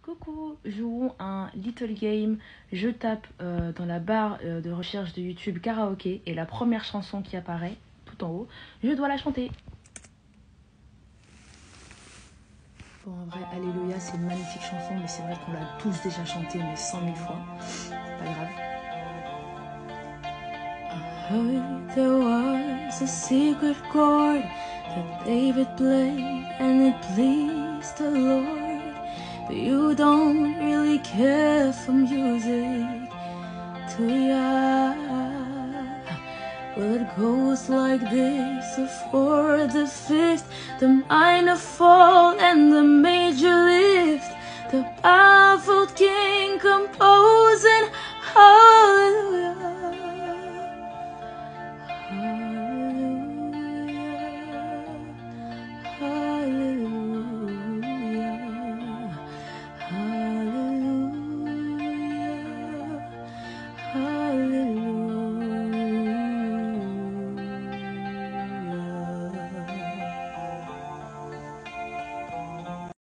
Coucou, jouons un little game. Je tape dans la barre de recherche de YouTube karaoké et la première chanson qui apparaît tout en haut, je dois la chanter. Bon, en vrai, Alléluia, c'est une magnifique chanson, mais c'est vrai qu'on l'a tous déjà chantée, mais 100 000 fois. Pas grave. I heard there was a secret chord that David played and it pleased the Lord. But you don't really care for music, do ya? Well, it goes like this: the fourth, the fifth, the minor fall, and the major lift. The baffled king composed